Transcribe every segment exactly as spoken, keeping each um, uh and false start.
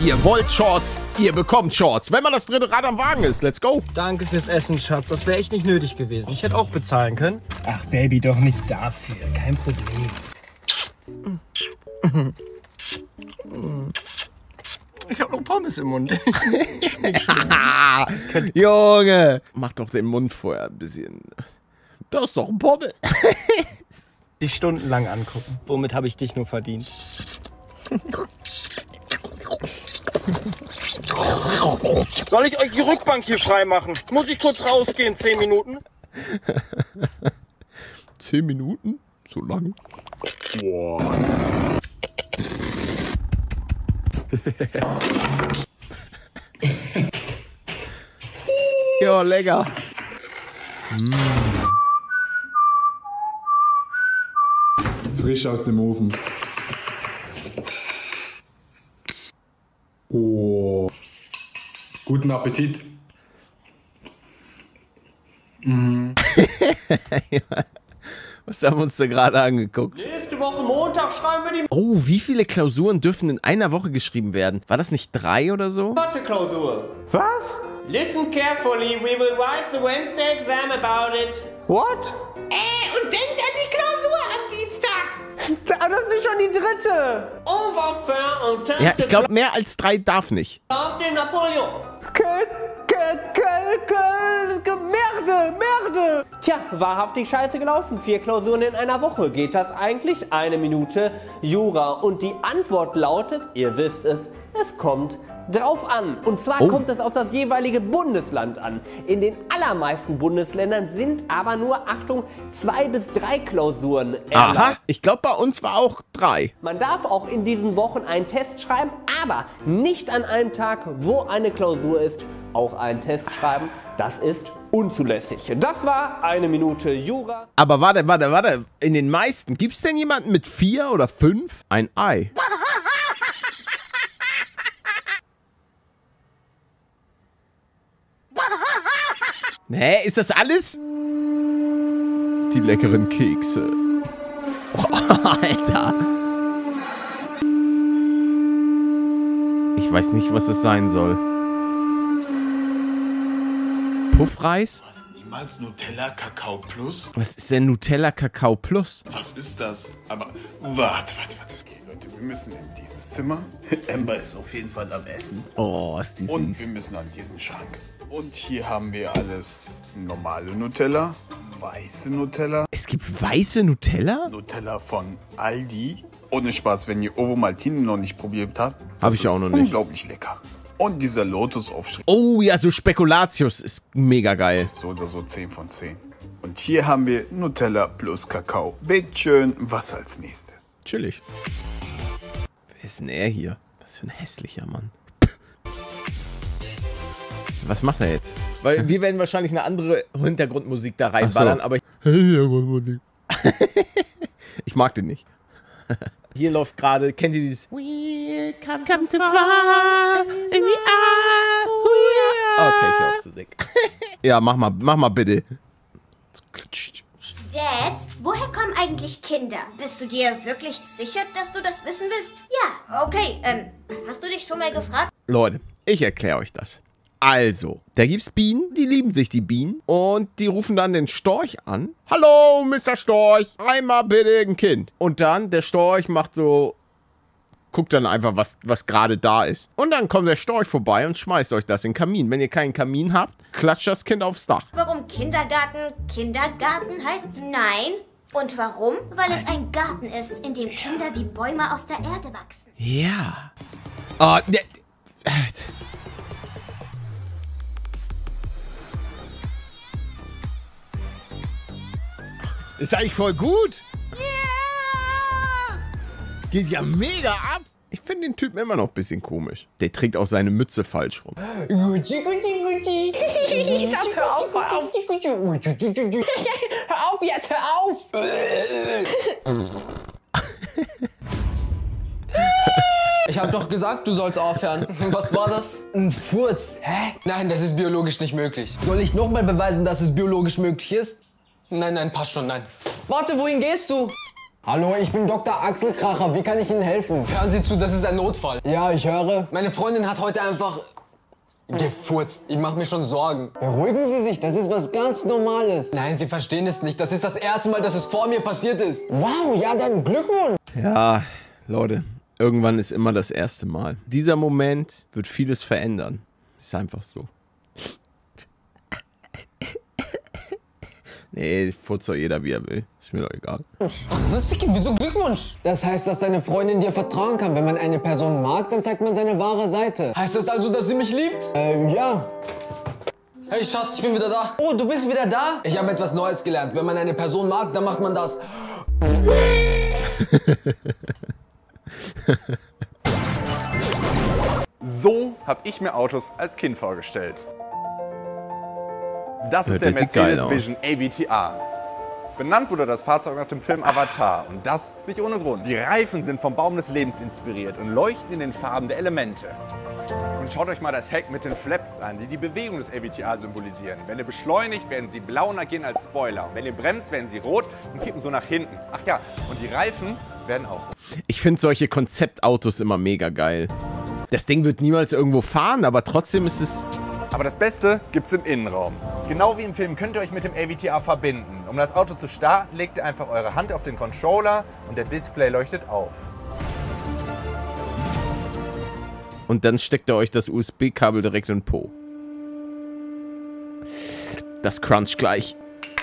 Ihr wollt Shorts, ihr bekommt Shorts. Wenn man das dritte Rad am Wagen ist, let's go. Danke fürs Essen, Schatz. Das wäre echt nicht nötig gewesen. Ich hätte auch bezahlen können. Ach, Baby, doch nicht dafür. Kein Problem. Ich habe noch Pommes im Mund. Junge, mach doch den Mund vorher ein bisschen. Das ist doch ein Pommes. Dich stundenlang angucken. Womit habe ich dich nur verdient? Soll ich euch die Rückbank hier frei machen? Muss ich kurz rausgehen, zehn Minuten? Zehn Minuten? So lang? Boah. Ja, lecker. Mm. Frisch aus dem Ofen. Oh. Guten Appetit. Mhm. Was haben wir uns da gerade angeguckt? Nächste Woche Montag schreiben wir die Oh, wie viele Klausuren dürfen in einer Woche geschrieben werden? War das nicht drei oder so? Mathe-Klausur. Was? Listen carefully, we will write the Wednesday exam about it. What? Äh, und denkt an die Klausur am Dienstag. Das ist schon die dritte. On va faire un test Ja, ich glaube, mehr als drei darf nicht. auf den Napoleon. Ke, ke, ke, ke, ke, Merde, Merde. Tja, wahrhaftig scheiße gelaufen. Vier Klausuren in einer Woche. Geht das eigentlich? Eine Minute Jura. Und die Antwort lautet, ihr wisst es, es kommt drauf an. Und zwar Oh. kommt es auf das jeweilige Bundesland an. In den allermeisten Bundesländern sind aber nur, Achtung, zwei bis drei Klausuren erlaubt. Aha, ich glaube, bei uns war auch drei. Man darf auch in diesen Wochen einen Test schreiben, aber nicht an einem Tag, wo eine Klausur ist, auch einen Test schreiben. Das ist unzulässig. Das war eine Minute Jura. Aber warte, warte, warte. In den meisten, gibt es denn jemanden mit vier oder fünf? Ein Ei. Hä, ist das alles? Die leckeren Kekse. Oh, Alter. Ich weiß nicht, was es sein soll. Puffreis? Was? Niemals Nutella Kakao Plus? Was ist denn Nutella Kakao Plus? Was ist das? Aber warte, warte, warte. Okay, Leute, wir müssen in dieses Zimmer. Amber ist auf jeden Fall am Essen. Oh, ist die Und süß. wir müssen an diesen Schrank. Und hier haben wir alles normale Nutella, weiße Nutella, Es gibt weiße Nutella? Nutella von Aldi. Ohne Spaß, wenn ihr Ovomaltine noch nicht probiert habt. Hab das ich auch ist noch nicht. Unglaublich lecker. Und dieser Lotus-Aufstrich Oh ja, so Spekulatius ist mega geil. ist so oder so zehn von zehn. Und hier haben wir Nutella plus Kakao. Bitteschön, was als nächstes? Chillig. Wer ist denn er hier? Was für ein hässlicher Mann. Was macht er jetzt? Weil wir werden wahrscheinlich eine andere Hintergrundmusik da reinballern, so. aber ich... Hintergrundmusik. Ich mag den nicht. Hier läuft gerade, kennt ihr dieses... We come, come to far, we are who we are. Okay, ich hör auf zu singen. Ja, mach mal, mach mal bitte. Dad, woher kommen eigentlich Kinder? Bist du dir wirklich sicher, dass du das wissen willst? Ja, okay, ähm, hast du dich schon mal gefragt? Leute, ich erkläre euch das. Also, da gibt's Bienen, die lieben sich die Bienen und die rufen dann den Storch an. Hallo, Mister Storch, einmal bitte ein Kind. Und dann, der Storch macht so, guckt dann einfach, was, was gerade da ist. Und dann kommt der Storch vorbei und schmeißt euch das in den Kamin. Wenn ihr keinen Kamin habt, klatscht das Kind aufs Dach. Warum Kindergarten Kindergarten heißt? Nein. Und warum? Weil es ein Garten ist, in dem Kinder wie Bäume aus der Erde wachsen. Ja. Oh, ne, äh, ist eigentlich voll gut. Yeah! Geht ja mega ab. Ich finde den Typen immer noch ein bisschen komisch. Der trägt auch seine Mütze falsch rum. Gucci, Gucci, Gucci. Das hör auf, hör auf. Hör auf jetzt, hör auf. Ich hab doch gesagt, du sollst aufhören. Was war das? Ein Furz. Hä? Nein, das ist biologisch nicht möglich. Soll ich nochmal beweisen, dass es biologisch möglich ist? Nein, nein, passt schon, nein. Warte, wohin gehst du? Hallo, ich bin Doktor Axel Kracher. Wie kann ich Ihnen helfen? Hören Sie zu, das ist ein Notfall. Ja, ich höre. Meine Freundin hat heute einfach gefurzt. Ich mache mir schon Sorgen. Beruhigen Sie sich, das ist was ganz Normales. Nein, Sie verstehen es nicht. Das ist das erste Mal, dass es vor mir passiert ist. Wow, ja, dann Glückwunsch. Ja, Leute, irgendwann ist immer das erste Mal. Dieser Moment wird vieles verändern. Ist einfach so. Nee, furzt doch jeder, wie er will. Ist mir doch egal. Siki, wieso Glückwunsch? Das heißt, dass deine Freundin dir vertrauen kann. Wenn man eine Person mag, dann zeigt man seine wahre Seite. Heißt das also, dass sie mich liebt? Ähm, ja. Hey Schatz, ich bin wieder da. Oh, du bist wieder da? Ich habe etwas Neues gelernt. Wenn man eine Person mag, dann macht man das. So habe ich mir Autos als Kind vorgestellt. Das ist Hört der richtig geil Mercedes Vision A V T R. Benannt wurde das Fahrzeug nach dem Film Avatar und das nicht ohne Grund. Die Reifen sind vom Baum des Lebens inspiriert und leuchten in den Farben der Elemente. Und schaut euch mal das Heck mit den Flaps an, die die Bewegung des A V T R symbolisieren. Wenn ihr beschleunigt, werden sie blau und agieren als Spoiler. Und wenn ihr bremst, werden sie rot und kippen so nach hinten. Ach ja, und die Reifen werden auch rot. Ich finde solche Konzeptautos immer mega geil. Das Ding wird niemals irgendwo fahren, aber trotzdem ist es... Aber das Beste gibt's im Innenraum. Genau wie im Film könnt ihr euch mit dem A V T R verbinden. Um das Auto zu starten, legt ihr einfach eure Hand auf den Controller und der Display leuchtet auf. Und dann steckt ihr euch das U S B-Kabel direkt in den Po. Das crunch gleich.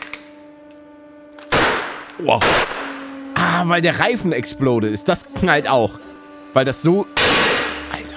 Wow. Ah, weil der Reifen exploded ist. Das knallt auch. Weil das so... Alter.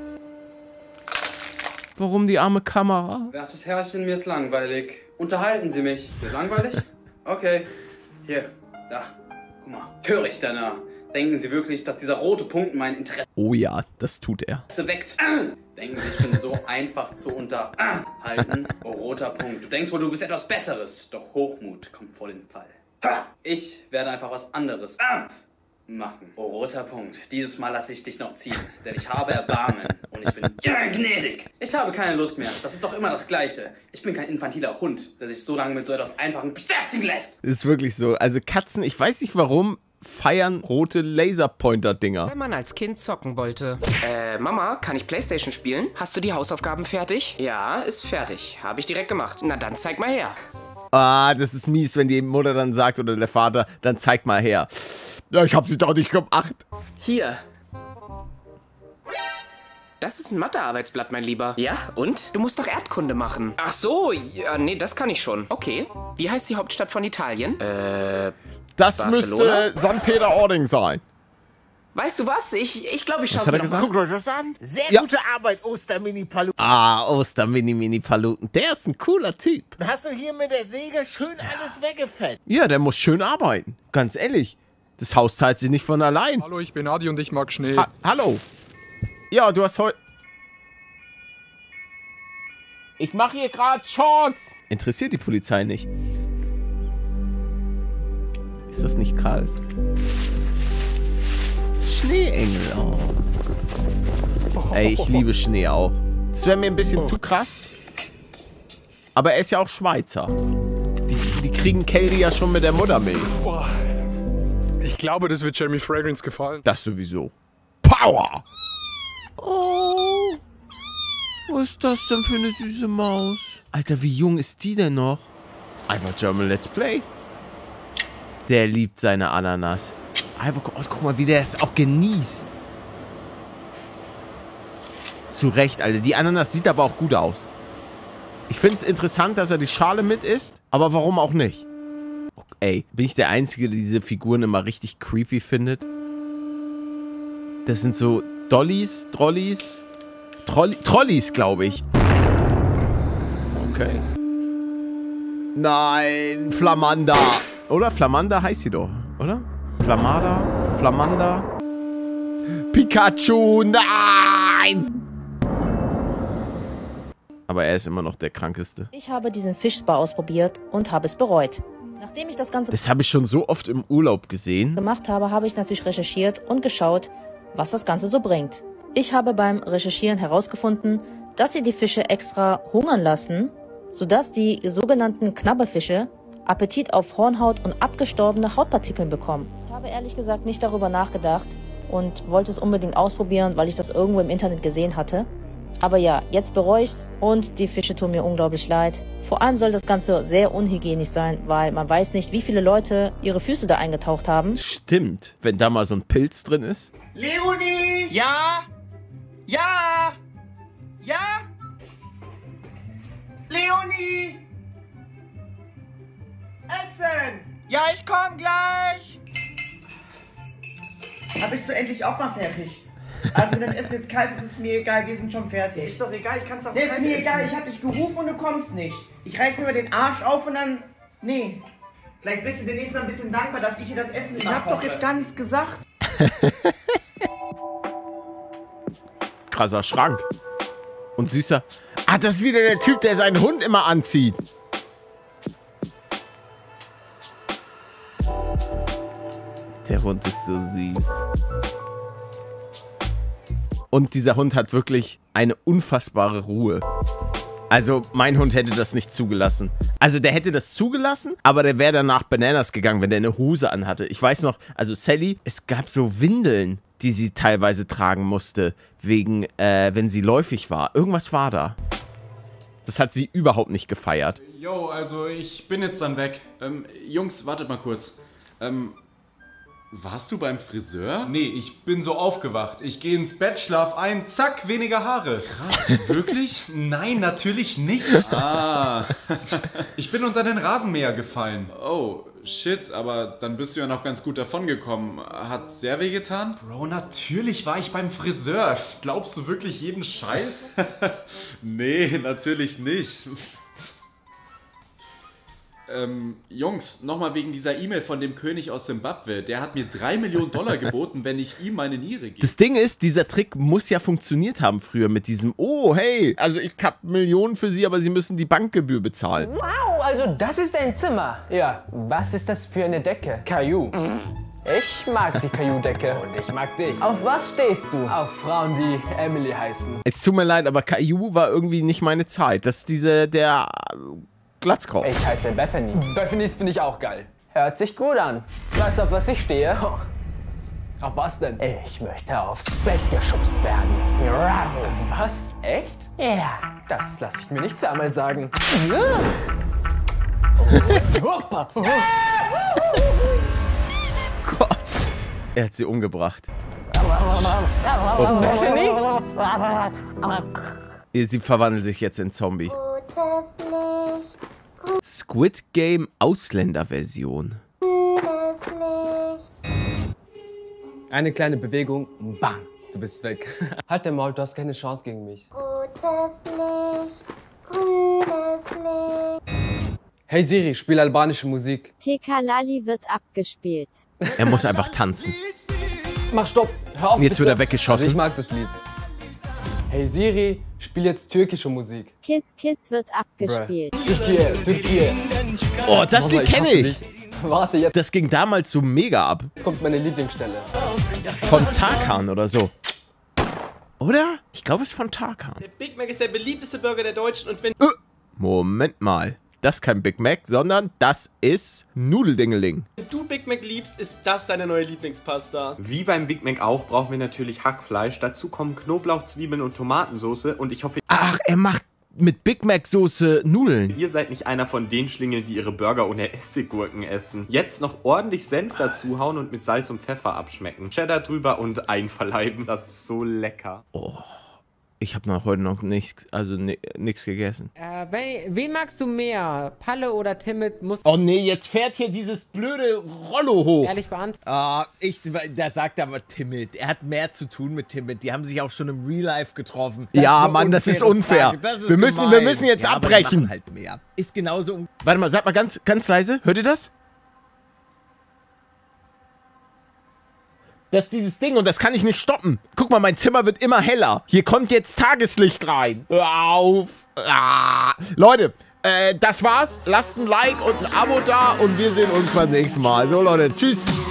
Warum die arme Kamera? Wertes Herrchen, mir ist langweilig. Unterhalten Sie mich. Mir ist langweilig? Okay. Hier, da. Guck mal. Törichter Narr. Denken Sie wirklich, dass dieser rote Punkt mein Interesse Oh ja, das tut er. weckt? Denken Sie, ich bin so einfach zu unterhalten? Oh, roter Punkt. Du denkst wohl, du bist etwas Besseres. Doch Hochmut kommt vor den Fall. Ich werde einfach was anderes machen. Oh, roter Punkt. Dieses Mal lasse ich dich noch ziehen. Denn ich habe Erbarmen. Und ich bin gnädig. Ich habe keine Lust mehr. Das ist doch immer das Gleiche. Ich bin kein infantiler Hund, der sich so lange mit so etwas Einfachem beschäftigen lässt. Das ist wirklich so. Also Katzen, ich weiß nicht warum, feiern rote Laserpointer-Dinger. Wenn man als Kind zocken wollte. Äh, Mama, kann ich Playstation spielen? Hast du die Hausaufgaben fertig? Ja, ist fertig. Habe ich direkt gemacht. Na dann zeig mal her. Ah, das ist mies, wenn die Mutter dann sagt oder der Vater, dann zeig mal her. Ja, ich hab sie doch nicht gemacht. Hier. Das ist ein Mathearbeitsblatt, mein Lieber. Ja, und? Du musst doch Erdkunde machen. Ach so, ja, nee, das kann ich schon. Okay. Wie heißt die Hauptstadt von Italien? Äh, Das Barcelona? müsste Sankt Peter-Ording sein. Weißt du was? Ich, ich glaube, ich Was schaue hat er mir noch gesagt? mal. Guckt euch das an. Sehr Ja. gute Arbeit, Ostermini-Paluten. Ah, Oster-Mini-Mini-Paluten. Der ist ein cooler Typ. Hast du hier mit der Säge schön alles weggefetzt. Ja, der muss schön arbeiten. Ganz ehrlich. Das Haus zahlt sich nicht von allein. Hallo, ich bin Adi und ich mag Schnee. Ha Hallo. Ja, du hast heute... Ich mache hier gerade Shorts. Interessiert die Polizei nicht. Ist das nicht kalt? Schneeengel, oh. Ey, ich liebe Schnee auch. Das wäre mir ein bisschen zu krass. Aber er ist ja auch Schweizer. Die, die kriegen Kälte ja schon mit der Muttermilch. Boah. Ich glaube, das wird Jeremy Fragrance gefallen. Das sowieso. Power! Oh. Was ist das denn für eine süße Maus? Alter, wie jung ist die denn noch? Einfach German Let's Play. Der liebt seine Ananas. Einfach, oh, guck mal, wie der es auch genießt. Zu Recht, Alter. Die Ananas sieht aber auch gut aus. Ich finde es interessant, dass er die Schale mit isst, aber warum auch nicht? Ey, bin ich der Einzige, der diese Figuren immer richtig creepy findet? Das sind so Dollys, Drollis, Trolli Trollis, glaube ich. Okay. Nein, Flamanda. Oder? Flamanda heißt sie doch, oder? Flamada? Flamanda? Pikachu, nein! Aber er ist immer noch der Krankeste. Ich habe diesen Fischspa ausprobiert und habe es bereut. Nachdem ich das Ganze Das habe ich schon so oft im Urlaub gesehen. gemacht habe, habe ich natürlich recherchiert und geschaut, was das Ganze so bringt. Ich habe beim Recherchieren herausgefunden, dass sie die Fische extra hungern lassen, sodass die sogenannten Knabberfische Appetit auf Hornhaut und abgestorbene Hautpartikeln bekommen. habe ehrlich gesagt nicht darüber nachgedacht und wollte es unbedingt ausprobieren, weil ich das irgendwo im Internet gesehen hatte. Aber ja, jetzt bereue ich's und die Fische tun mir unglaublich leid. Vor allem soll das Ganze sehr unhygienisch sein, weil man weiß nicht, wie viele Leute ihre Füße da eingetaucht haben. Stimmt, wenn da mal so ein Pilz drin ist. Leonie! Ja? Ja? Ja? Leonie! Essen! Ja, ich komm gleich! Da bist du endlich auch mal fertig. Also wenn dein Essen jetzt kalt ist, ist mir egal, wir sind schon fertig. Ist doch egal, ich kann's auch nee, ist mir egal, essen. Ich hab dich gerufen und du kommst nicht. Ich reiß mir mal den Arsch auf und dann... Nee. Vielleicht bist du demnächst mal ein bisschen dankbar, dass ich dir das Essen nicht Ich hab doch jetzt gar nichts gesagt. Krasser Schrank. Und süßer... Ah, das ist wieder der Typ, der seinen Hund immer anzieht. Der Hund ist so süß. Und dieser Hund hat wirklich eine unfassbare Ruhe. Also, mein Hund hätte das nicht zugelassen. Also, der hätte das zugelassen, aber der wäre danach Bananas gegangen, wenn der eine Hose anhatte. Ich weiß noch, also Sally, es gab so Windeln, die sie teilweise tragen musste, wegen, äh, wenn sie läufig war. Irgendwas war da. Das hat sie überhaupt nicht gefeiert. Jo, also ich bin jetzt dann weg. Ähm, Jungs, wartet mal kurz. Ähm... Warst du beim Friseur? Nee, ich bin so aufgewacht. Ich gehe ins Bett, schlaf ein, zack, weniger Haare. Krass, wirklich? Nein, natürlich nicht. Ah, ich bin unter den Rasenmäher gefallen. Oh, shit, aber dann bist du ja noch ganz gut davon gekommen. Hat's sehr weh getan? Bro, natürlich war ich beim Friseur. Glaubst du wirklich jeden Scheiß? Nee, natürlich nicht. Ähm, Jungs, nochmal wegen dieser E-Mail von dem König aus Simbabwe. Der hat mir drei Millionen Dollar geboten, wenn ich ihm meine Niere gebe. Das Ding ist, dieser Trick muss ja funktioniert haben früher mit diesem, oh, hey, also ich hab Millionen für Sie, aber Sie müssen die Bankgebühr bezahlen. Wow, also das ist dein Zimmer. Ja, was ist das für eine Decke? Caillou. Ich mag die Caillou-Decke. Und ich mag dich. Auf was stehst du? Auf Frauen, die Emily heißen. Es tut mir leid, aber Caillou war irgendwie nicht meine Zeit. Das ist diese, der... Glatzkopf. Ich heiße Bethany. Bethany's finde ich auch geil. Hört sich gut an. Weißt du, auf was ich stehe? Oh. Auf was denn? Ich möchte aufs Bett geschubst werden. Was? Echt? Ja. Das lasse ich mir nicht zweimal sagen. Gott. Er hat sie umgebracht. Oh, Bethany? Sie verwandelt sich jetzt in Zombie. Squid Game Ausländerversion. Eine kleine Bewegung, bang, du bist weg. Halt dein Maul, du hast keine Chance gegen mich. Hey Siri, spiel albanische Musik. Tekalali wird abgespielt. Er muss einfach tanzen. Mach Stopp, hör auf. Jetzt wird er weggeschossen. Also ich mag das Lied. Hey Siri, spiel jetzt türkische Musik. Kiss Kiss wird abgespielt. Türkei, Türkei. Oh, das Lied kenne ich. Warte, jetzt. Das ging damals so mega ab. Jetzt kommt meine Lieblingsstelle. Von Tarkan oder so. Oder? Ich glaube, es ist von Tarkan. Der Big Mac ist der beliebteste Burger der Deutschen und wenn... Äh, Moment mal. Das ist kein Big Mac, sondern das ist Nudeldingeling. Wenn du Big Mac liebst, ist das deine neue Lieblingspasta. Wie beim Big Mac auch, brauchen wir natürlich Hackfleisch. Dazu kommen Knoblauch, Zwiebeln und Tomatensauce. Und ich hoffe... Ach, er macht mit Big Mac Soße Nudeln. Ihr seid nicht einer von den Schlingeln, die ihre Burger ohne Essiggurken essen. Jetzt noch ordentlich Senf dazuhauen und mit Salz und Pfeffer abschmecken. Cheddar drüber und einverleiben. Das ist so lecker. Oh. Ich habe noch heute noch nichts, also nichts gegessen. Äh, wen, wen magst du mehr? Palle oder Timid? Muss oh nee, jetzt fährt hier dieses blöde Rollo hoch. Ehrlich beantwortet. Ah, ich, da sagt aber Timid. Er hat mehr zu tun mit Timid. Die haben sich auch schon im Real Life getroffen. Das ja, Mann, das ist unfair. Das ist wir, müssen, wir müssen jetzt ja, abbrechen. Halt mehr. Ist genauso. Warte mal, sag mal ganz, ganz leise. Hört ihr das? Das ist dieses Ding und das kann ich nicht stoppen. Guck mal, mein Zimmer wird immer heller. Hier kommt jetzt Tageslicht rein. Hör auf. Ah. Leute, äh, das war's. Lasst ein Like und ein Abo da und wir sehen uns beim nächsten Mal. So, Leute, tschüss.